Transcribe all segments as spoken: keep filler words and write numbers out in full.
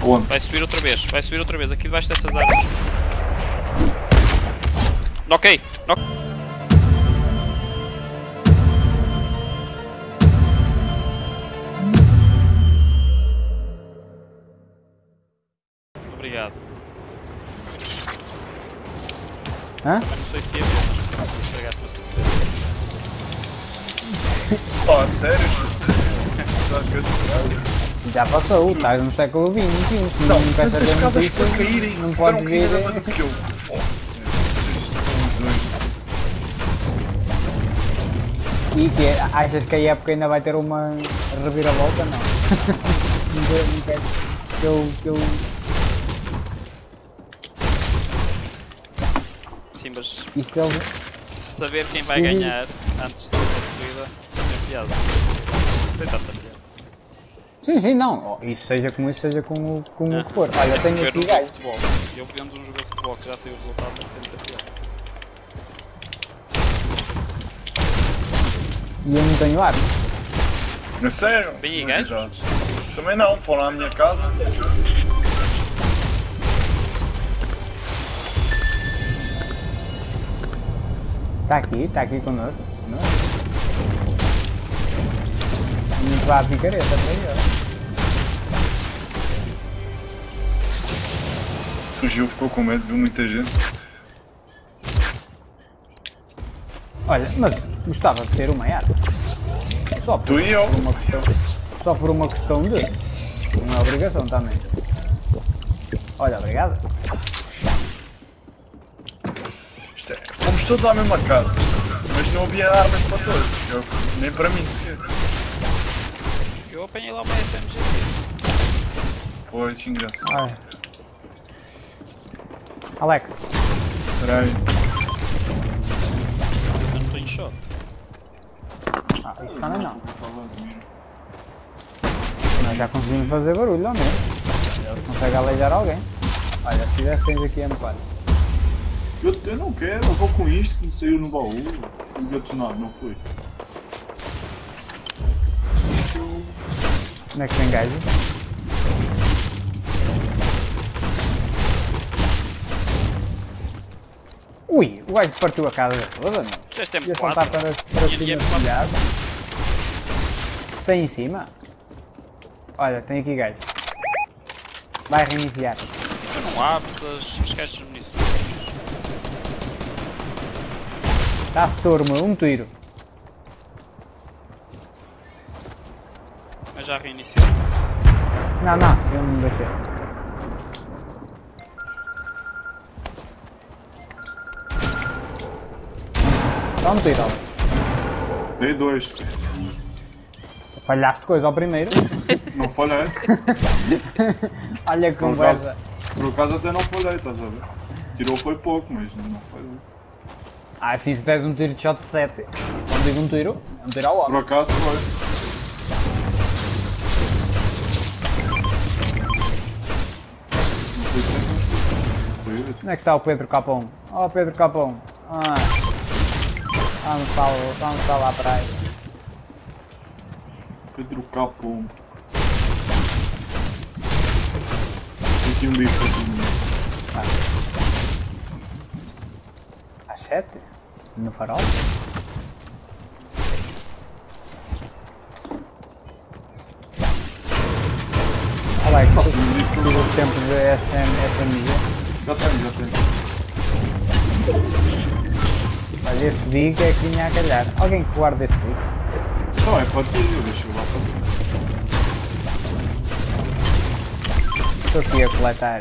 Onde? Vai subir outra vez, vai subir outra vez, aqui debaixo destas árvores. Ok, knock. Obrigado. Hã? Mas não sei se ia ver, mas estragaste bastante. Oh, sério? Estás a Já passou, estás no século vinte e um. Não, não quer tantas saber casas notícias, para caírem, não tiveram podes que ir ver. ainda do que eu. Foda-se, vocês são dois. E que é, achas que a época ainda vai ter uma reviravolta? Não. Não quero não quero que eu. Que eu... Sim, mas Isto ele... saber quem vai ganhar antes da corrida é piada. Tem tanta piada. Sim, sim, não. Oh, isso seja como isso, seja como, como Ah, o que for. Olha, é tenho ver aqui um jogo de gajo. futebol. Eu vendo um jogo de futebol que já sei o resultado, não tem muita piada. E eu não tenho arma. É sério? Bem aí, Não gajos? acredito. Também não, foram à minha casa. Está aqui, está aqui connosco. Não vai a picareta para aí, Fugiu, ficou com medo, viu muita gente. Olha, mas gostava de ter uma arma. Só por, Tu e eu. por uma questão. Só por uma questão de. Não é obrigação também. Olha, obrigado. Isto é, fomos todos à mesma casa, mas não havia armas para todos, eu, nem para mim sequer. Eu apanhei lá uma S M G. Pois, engraçado. Ai. Alex, Espera aí. Eu não tenho shot. ah, isso também não. Nós já conseguimos fazer barulho, ao menos. Eles conseguem aleijar alguém. Olha, se tivesse tens aqui a empate. Eu, eu não quero, eu vou com isto que me saiu no baú. Fui gatonado, não foi? Onde é que tem gajo? Ui, o gajo partiu a casa toda, meu. Este é Ia M saltar quatro. para, para E- e cima é do quatro. telhado. Tem em cima? Olha, tem aqui gajo. Vai reiniciar. Tu não abres as, as caixas de munições. Está sormo, um tiro. Mas já reiniciou. Não, não, eu não deixei. Só um tiro, Alex. Dei dois. Falhaste coisa ao primeiro. Não falhei. Olha que Por conversa. acaso, por acaso até não falhei, estás a ver? Tirou foi pouco, mas não falhei. Ah, assim se des um tiro de shot de sete. Quando digo um tiro, é um tiro ao Por homem. acaso foi. Não foi de sempre, mas foi. Foi. Onde é que está o Pedro Capão? Oh, Pedro Capão. Ah. Vamos para, o- vamos para lá para aí. Pedro Capão. Tem aqui um bicho aqui. Às sete? No farol? Olha aí, Nossa, que não digo que precisa eu de tempo de S M G. Já tenho, já tenho. Olha, esse Big é que vinha a calhar. Alguém que guarda esse Big? Não, é para ti, eu deixo lá para ti. Estou aqui a coletar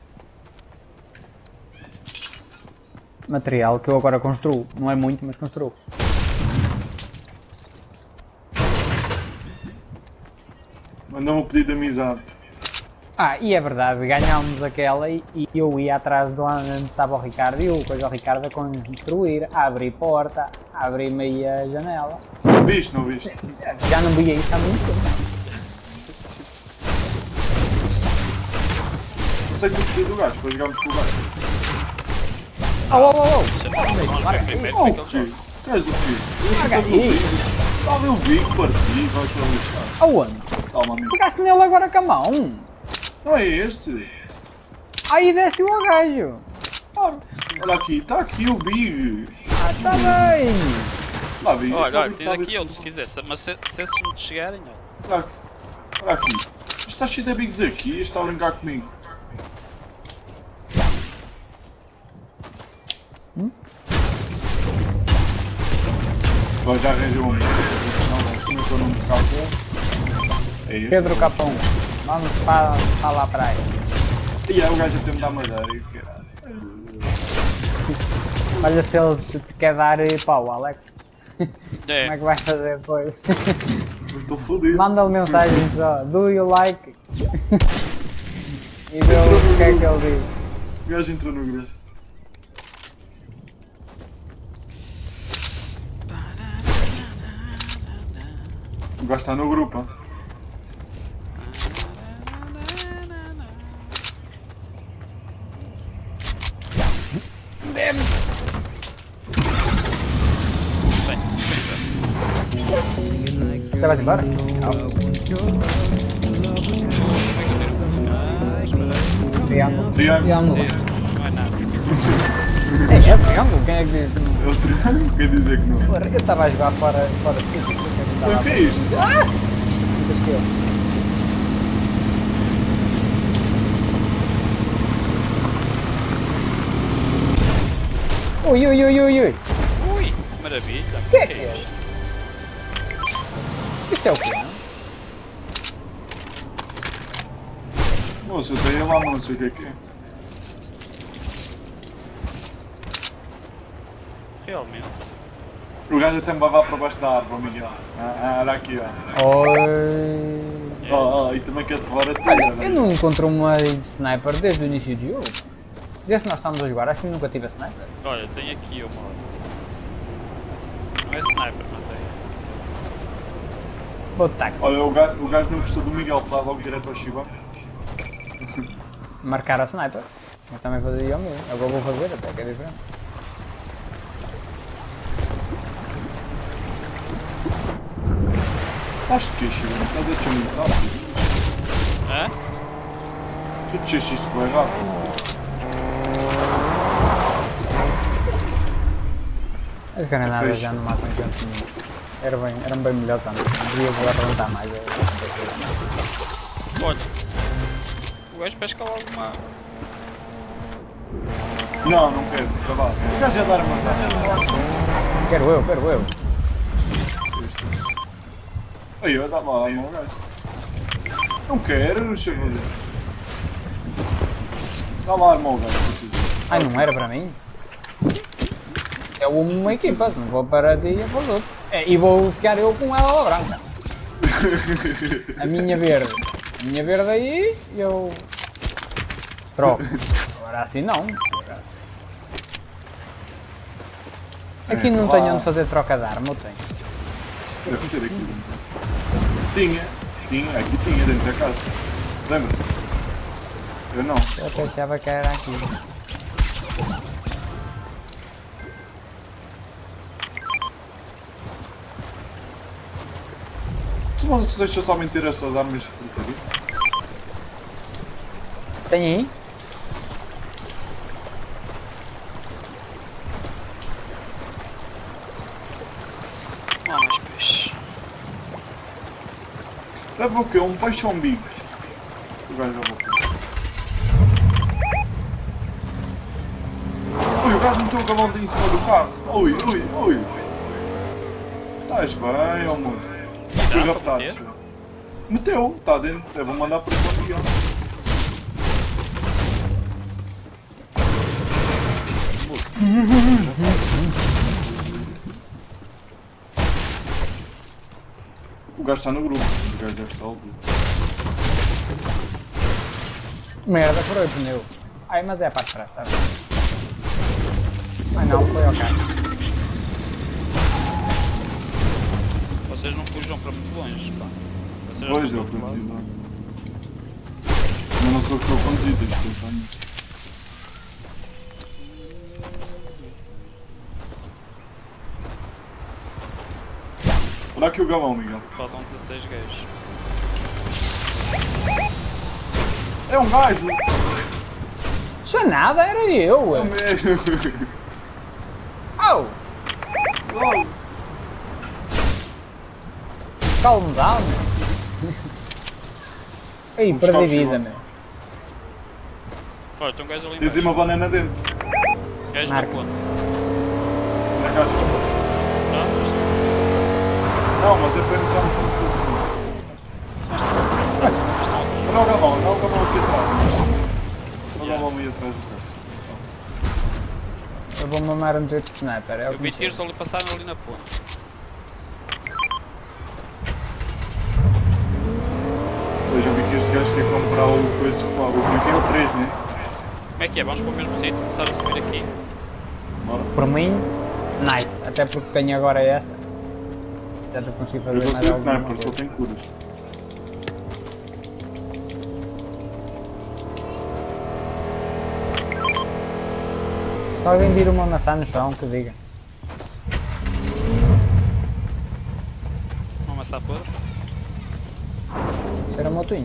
material que eu agora construo. Não é muito, mas construo. Mandou-me um pedido de amizade. Ah, e é verdade, ganhámos aquela e, e eu ia atrás de onde estava o Ricardo e eu, coisa o Ricardo a construir, a abrir porta, a abrir meia janela. Viste, não viste? Já não via isso há muito tempo. Aceito o pedido do gajo, para jogarmos com o gajo. Oh, oh, oh, oh! Vai primeiro Oh, o naquele quê? jogo. Queres o quê? Deixa-te Caga a ver o aí. bico. Está a ver o bico, partir, vai-te a lixar. Aonde? Toma, amigo. Pegaste nele agora com a mão. Não é este? Aí desce o gajo! Claro. Olha aqui, está aqui o Big. Ah, tá bem! Lá vi. Olha, olha, tens aqui outro se quiser, se- mas se, se esses não te chegarem, olha. Olha aqui. Olha aqui. Isto está cheio de Bigs aqui, este está a brincar comigo. Hum? Agora já arranjei um. Não, mas como é que eu não me calculo? É este. Pedro Capão, vamos para, para lá para aí. E é o gajo a ter-me dar madeira e caralho. Olha se ele te te quer dar pau, Alex. É. Como é que vais fazer depois? Eu estou fodido. Manda-lhe mensagem só, do you like? E vê o que é que ele diz. O gajo entrou no grupo. O gajo está no grupo. Hein? Você vai embora? Não. Triângulo. Triângulo. Triângulo. Não é nada. É, é triângulo? Quem é que diz que não? É o triângulo, quer dizer que não. Porra, eu estava a jogar fora, fora de sítio. O que é isto? Ui, ui, ui, ui, ui. Ui, que maravilha. O que é que é? Isto é o quê? Moça, eu tenho lá, não sei o que é que é. Realmente. O gajo até me vai para baixo da árvore, Miguel. Ah, ah, olha aqui, ó. Oi. Oh, oh, e também quer te levar a ti, Olha, eu velho. não encontro uma de sniper desde o início do jogo. Desde que nós estamos a jogar, acho que nunca tive a sniper. Olha, tem aqui uma. Não é sniper, mas é. Vou de táxi. Olha, o gajo, o gajo não gostou do Miguel, que vai logo direto ao Shiba. Marcar a sniper. Mas também fazia o mesmo. É o que eu vou fazer, até que é diferente. Estás de quê, Shiba? Estás a descer muito rápido. Hã? Tu desceste isto bem rápido. As granadas Depois- já não matam gente nenhum. Era bem, eram bem melhores antes. Devia vou arrebentar mais. Olha. O gajo pesca logo uma. Não, não quero, fica lá. O gajo é dar armas, o gajo é dar armas. Quero eu, quero eu. Aí, eu dava lá arma ao gajo. Não quero, chaval. Dá lá arma ao gajo. Ai, não era para mim? É uma equipa, não vou para ti e para os outros. É, e vou ficar eu com ela branca. A minha verde. A minha verde aí, eu... troco. Agora assim não. Aqui não tenho onde fazer troca de arma, ou tenho? Deve ter aqui dentro. Tinha, tinha, aqui tinha dentro da casa. Lembra-te? Eu não. Eu até achava que era aqui. Se vocês deixam somente ter essas armas de porcaria. Tem aí? Não há mais peixe. Leva o quê? Um peixe ou um bico? O gajo leva o quê? Ui, o gajo meteu o cavalo em cima do carro. Ui, ui, ui. Estás bem, ó moço. Fui Dá raptado. para meter? Meteu, está dentro. Eu vou mandar para o Miguel. O gajo está no grupo, o gajo deve estar a ouvir. Merda, furou o pneu. Ai, mas é a parte de trás, tá bem. Ai não, foi ao carro. Vocês não fujam para muito longe, pá. Vocês Pois, não eu vão para conduzi lá. lá. Mas não sou o que estou a conduzir, tens de pensar nisso. Olha aqui o galão, Miguel. Faltam dezasseis gajos. É um gajo! Isso é nada, era eu! É o mesmo! Oh! Oh. Calm down! Ei, Vamos buscar perdi os vida, chineses. meu. Olha, tem um gajo ali Tens aí embaixo. uma banana dentro. Gajo na Marca. ponte. Na caixa. Tá? Não, mas é para evitarmos um pouco juntos. Olha o galão, olha o galão aqui atrás. Olha o galão aí atrás do carro. Eu vou mamar um jeito de sniper, é o Eu que vi me tiros sei. ali passaram ali na ponte. Eu já vi que este gajo quer comprar o coisa para o como é que é o três, né? Como é que é? Vamos para o mesmo sítio, começar a subir aqui. Bora. Por mim, nice. Até porque tenho agora esta. Já te consegui fazer Eu sou mais sem alguma sniper, só coisa. tenho curas. Se alguém vira uma maçã no chão, que diga. Uma maçã podre. Isso era motinho.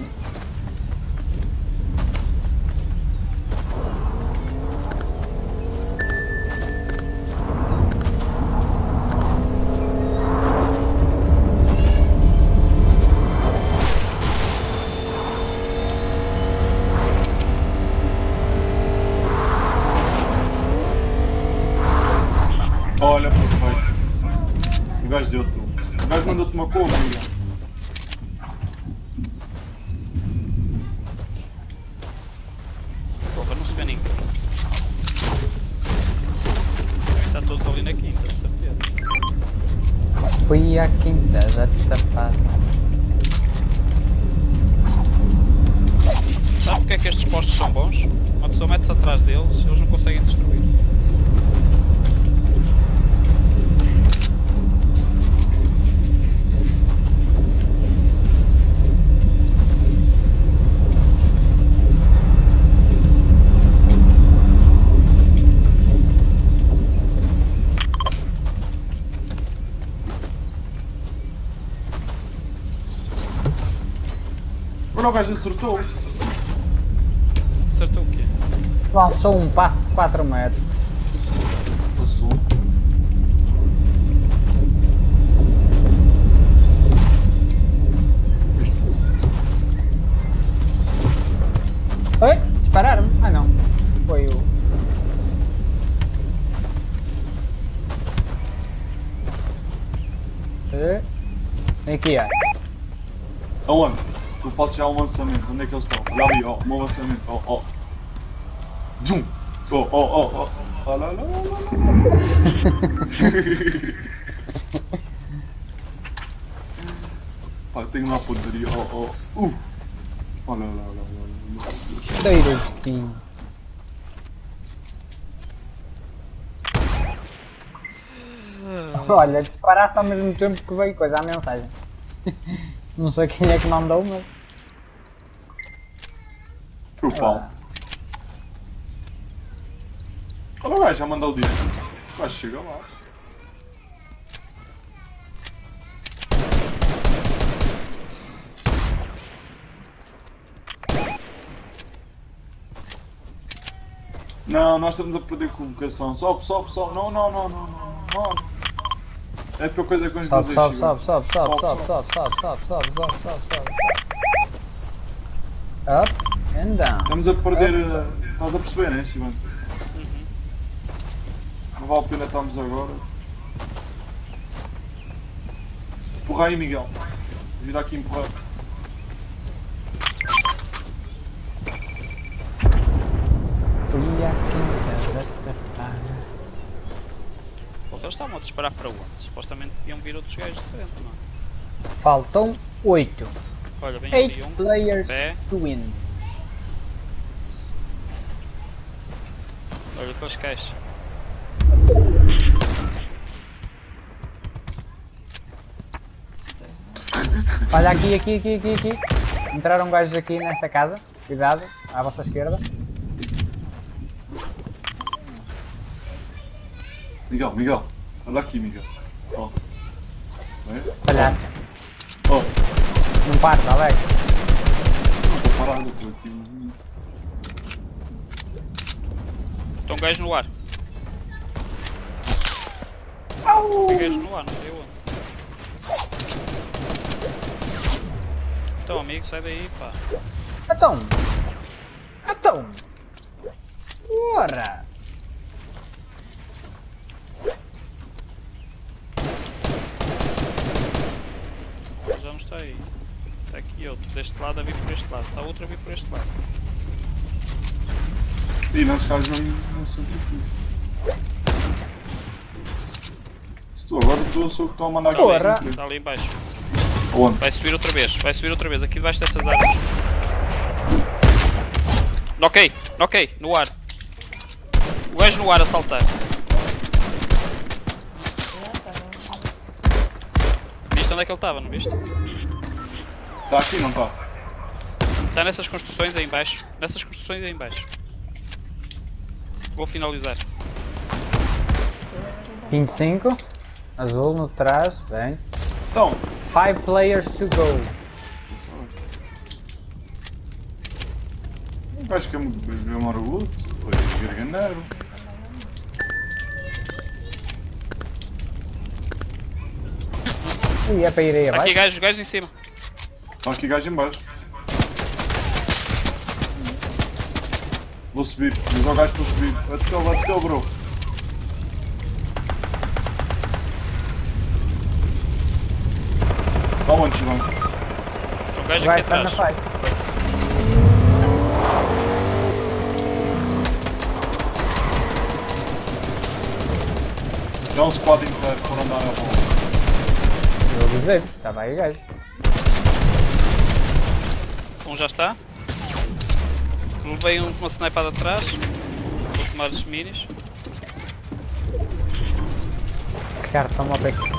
Olha, perfeito. O gajo deu-te. O gajo mandou-te uma cor, amiga. Porra, não se vê ninguém. Está todos ali na quinta, de certeza. Fui à quinta da tapada. Sabe porque é que estes postos são bons? Uma pessoa mete-se atrás deles, eles não conseguem destruir. Olha, o gajo acertou. Acertou o quê? Lançou um passo de quatro metros. Passou. Oi? Dispararam-me? Ah não. Foi o. Eh, Aqui é. Aonde? Tu fazes já um lançamento. Onde é que eles estão? Olha ali, ó. O meu lançamento. Ó, ó. Zum! Ó, ó, ó, ó. Olha lá, olha lá, olha lá. Pá, eu tenho uma pontaria. Ó, ó. Uh! Olha, olha, olha, olha. Meu Deus. Cheiro de espinho. Olha, disparaste ao mesmo tempo que veio coisa, a mensagem. Não sei quem é que mandou, mas. Foi o pau. Olha o gajo, já mandou o disco. O gajo chega lá. Não, nós estamos a perder convocação. Sobe, sobe, sobe. Não, não, não, não, não. não. É a pior coisa que vamos Sobe, fazer. sobe, Chico. sobe, sobe, sobe, sobe, sobe, sobe, sobe, sobe, sobe, sobe, sobe. Up and down. Estamos a perder. uh, Estás a perceber, né, Chivan? Uhum. Não vale a pena estarmos agora. Empurra aí, Miguel. Vira aqui empurrar. Fui à quinta da tapada. Porra, eles estavam a disparar para onde? Supostamente deviam vir outros gajos de frente, não é? Faltam oito. Olha, vem ali Eight um. players Pé. to win. Olha aqueles caixas. Olha aqui, aqui, aqui, aqui, aqui. Entraram gajos aqui nesta casa. Cuidado, à vossa esquerda. Miguel, Miguel. Olha aqui, Miguel. Ó. Vem. Olha, Ó. não parte, Alex. Não estou parado, estou aqui. Estão gajos no ar. Tem gajos no ar, não sei onde. Então amigo, sai daí pá. Então! Então! Ora! Mas já não está aí. Está aqui outro, deste lado a vir por este lado. Está outro a vir por este lado. E não se faz mesmo no centrifugo. Estou agora, estou só que estou a mandar aqui. Porra. Está ali em baixo. Onde? Vai subir outra vez, vai subir outra vez, aqui debaixo destas árvores. Noquei, noquei, no ar. O gajo no ar a saltar. Viste onde é que ele estava, não viste? Está aqui, não está? Está nessas construções aí em baixo. Nessas construções aí em baixo. Vou finalizar. vinte e cinco. Azul no trás. Bem. Então. Five players to go. Um gajo que é muito bem margudo. Olha, garganeiro. Ui, é para ir aí abaixo. Aqui gajos, gajos em cima. Estão aqui gajos em baixo. Vou subir, diz ao gajo para subir. Let's go, let's go, bro. Está onde, Chilão? Um gajo Vai aqui estar na atrás. fight. Dá um squad inteiro por andar a volta. Eu avisei, estava aí gajo. Um já está. Levei um, uma snipada atrás. Vou tomar os minis. Ricardo, toma o aqui.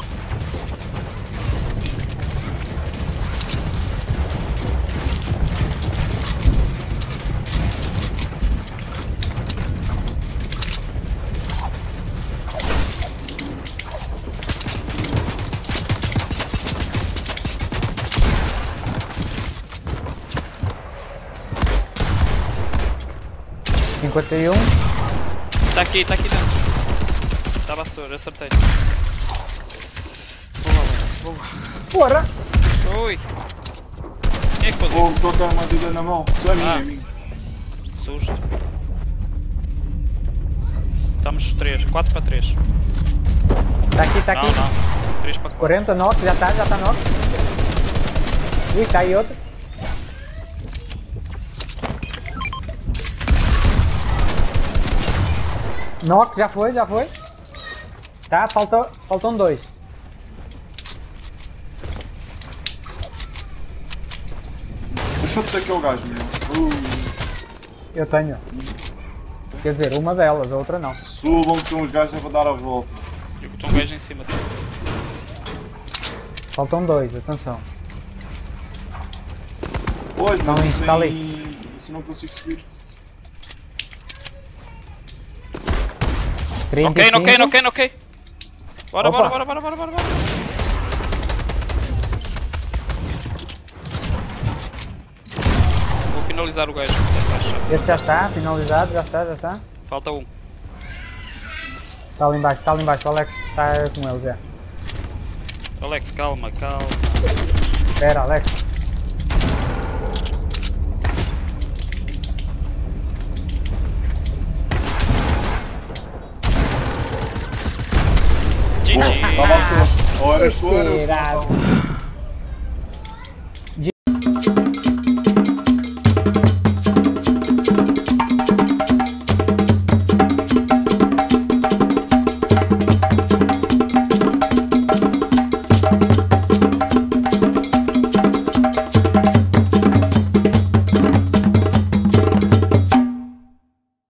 cinquenta e um. Está aqui, está aqui dentro. Está a vassoura, acertei. Boa, Alex, boa. Porra! Ui! Quem é que pôs Oh, estou com a armadilha na mão. Só é minha, Ah. é minha. isso? Susto. Estamos três, quatro para três. Está aqui, está aqui. Não, não. três para quatro. quarenta, knock, já está, já está knock. Ui, está aí outro. Knock, já foi, já foi. Tá, faltou, faltam dois. Deixa-te daquele gajo, meu. Uh, Eu tenho. Quer dizer, uma delas, a outra não. subam que tem uns gajos a dar a volta. Eu botou um gajo em cima. Tá? Faltam dois, atenção. Pois, mas Não, isso está aí... ali. Isso não consigo subir. trinta e Ok, cinco. ok, ok, ok. Bora, Opa. bora, bora, bora, bora, bora, bora. Vou finalizar o gajo. Esse já está, finalizado, já está, já está. Falta um. Está ali embaixo, está ali embaixo, o Alex está com ele já. Alex, calma, calma. Espera, Alex. G G. Estava a ser. Ou eras tu ou era eu. Tirado.